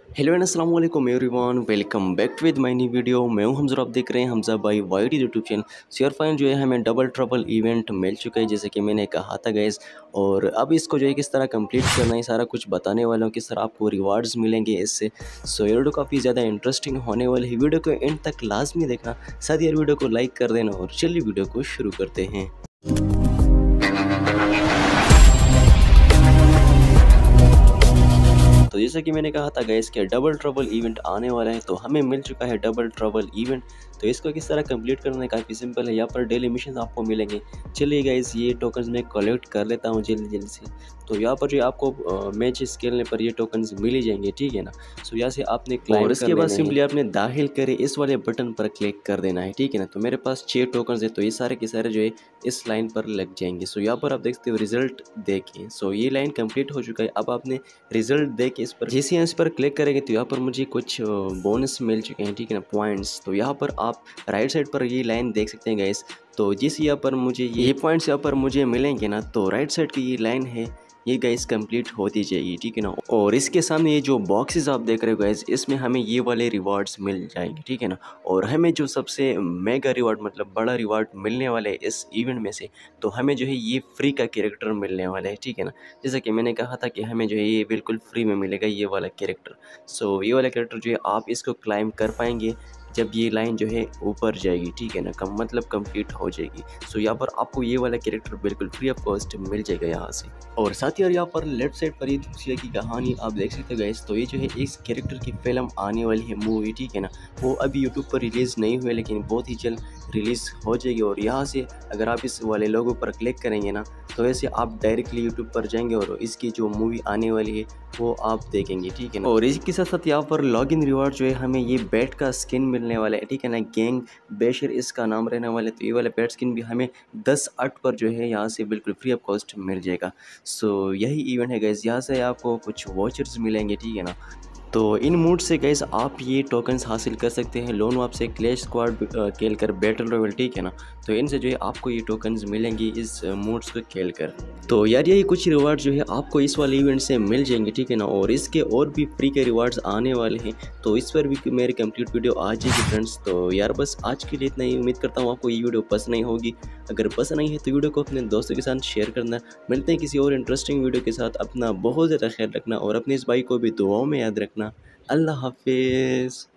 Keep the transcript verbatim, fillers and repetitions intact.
Hello and अस्सलाम वालेकुम everyone, welcome back to with my new video. मैं हूं हमजा, आप देख रहे हैं हमजा भाई YT YouTube channel. Share fine जो है हमें डबल ट्रबल इवेंट मिल चुका है, जैसे कि मैंने कहा था गाइस। और अब इसको जो है किस तरह कंप्लीट करना है सारा कुछ बताने वाला हूं, किस तरह आपको रिवार्ड्स मिलेंगे इससे। सो ये वीडियो काफ़ी ज़्यादा इंटरेस्टिंग होने वाली है, वीडियो को एंड तक लाजमी देखना, साथ ही वीडियो को लाइक कर देना। और चलिए वीडियो को शुरू करते हैं। तो जैसा कि मैंने कहा था गाइस कि डबल ट्रबल इवेंट आने वाला है, तो हमें मिल चुका है डबल ट्रबल इवेंट। तो इसको किस तरह कंप्लीट करना है काफ़ी सिंपल है, यहाँ पर डेली मिशन आपको मिलेंगे। चलिए गाइस ये टोकन्स मैं कलेक्ट कर लेता हूँ जल्दी जल्दी से। तो यहाँ पर जो आपको मैच खेलने पर ये टोकन्स मिल ही जाएंगे, ठीक है ना। सो यहाँ से आपने क्लाइम और इसके बाद सिंपली आपने दाखिल करे इस वाले बटन पर क्लिक कर देना है, ठीक है ना। तो मेरे पास छः टोकन्स है, तो ये सारे के सारे जो है इस लाइन पर लग जाएंगे। सो यहाँ पर आप देखते हो रिजल्ट देखिए। सो ये लाइन कंप्लीट हो चुका है। अब आपने रिजल्ट देख इस पर जैसे यहाँ इस पर क्लिक करेंगे तो यहाँ पर मुझे कुछ बोनस मिल चुके हैं, ठीक है ना, पॉइंट्स। तो यहाँ पर आप राइट साइड पर ये लाइन देख सकते हैं गाइस। तो जिस यहाँ पर मुझे ये पॉइंट्स यहाँ पर मुझे मिलेंगे ना, तो राइट साइड की ये लाइन है, ये गाइस कंप्लीट होती जाएगी, ठीक है ना। और इसके सामने ये जो बॉक्सेस आप देख रहे हो गाइस, इसमें हमें ये वाले रिवार्ड्स मिल जाएंगे, ठीक है ना। और हमें जो सबसे मेगा रिवार्ड मतलब बड़ा रिवार्ड मिलने वाला है इस इवेंट में से, तो हमें जो है ये फ्री का कैरेक्टर मिलने वाला है, ठीक है ना। जैसा कि मैंने कहा था कि हमें जो है ये बिल्कुल फ्री में मिलेगा ये वाला कैरेक्टर। सो ये वाला कैरेक्टर जो है आप इसको क्लाइम कर पाएंगे जब ये लाइन जो है ऊपर जाएगी, ठीक है ना, कम मतलब कंप्लीट हो जाएगी। सो यहाँ पर आपको ये वाला कैरेक्टर बिल्कुल फ्री ऑफ कॉस्ट मिल जाएगा यहाँ से। और साथ ही यार यहाँ पर लेफ्ट साइड पर ये दूसरे की कहानी आप देख सकते हो गाइस। तो ये जो है इस कैरेक्टर की फिल्म आने वाली है, मूवी, ठीक है ना। वो अभी यूट्यूब पर रिलीज़ नहीं हुई, लेकिन बहुत ही जल्द रिलीज़ हो जाएगी। और यहाँ से अगर आप इस वाले लोगों पर क्लिक करेंगे ना, तो ऐसे आप डायरेक्टली यूट्यूब पर जाएंगे और इसकी जो मूवी आने वाली है वो आप देखेंगे, ठीक है ना। और इसके साथ साथ यहाँ पर लॉगिन रिवार्ड जो है हमें ये बैट का स्किन मिलने वाला है, ठीक है ना। गैंग बेशर इसका नाम रहने वाला है। तो ये वाला बैट स्किन भी हमें दस आठ पर जो है यहाँ से बिल्कुल फ्री ऑफ कॉस्ट मिल जाएगा। सो यही इवेंट है गाइस, यहाँ से आपको कुछ वॉचर्स मिलेंगे, ठीक है ना। तो इन मूड से गाइस आप ये टोकन्स हासिल कर सकते हैं। लोन आप से क्लैश स्क्वाड खेल कर, बैटल रॉयल, ठीक है ना। तो इनसे जो है आपको ये टोकन्स मिलेंगे इस मूड्स को खेल कर। तो यार यही कुछ रिवार्ड जो है आपको इस वाले इवेंट से मिल जाएंगे, ठीक है ना। और इसके और भी फ्री के रिवार्ड्स आने वाले हैं, तो इस पर भी मेरी कंप्लीट वीडियो आ जाएगी फ्रेंड्स। तो यार बस आज के लिए इतना ही। उम्मीद करता हूँ आपको ये वीडियो पसंद नहीं होगी। अगर पसंद नहीं है तो वीडियो को अपने दोस्तों के साथ शेयर करना। मिलते हैं किसी और इंटरेस्टिंग वीडियो के साथ। अपना बहुत ज़्यादा ख्याल रखना और अपने इस भाई को भी दुआओं में याद रखना। अल्लाह हाफिज़।